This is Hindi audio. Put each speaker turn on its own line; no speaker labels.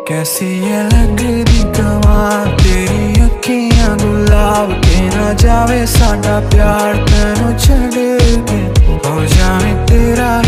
कैसी ये लगदी कमाल तेरी अखियां गुलाब के ना जावे साडा प्यार तेनू छड़ के हो जावे तेरा